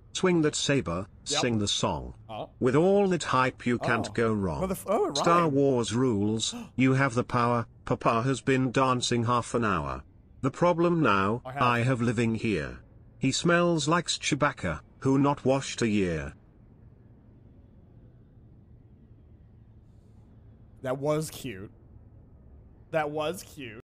Swing that saber, Yep. sing the song. Oh. With all that hype you can't go wrong. It Star rhymed. Wars rules, you have the power, Papa has been dancing half an hour. The problem now, I have living here. He smells like Chewbacca, who not washed a year. That was cute. That was cute.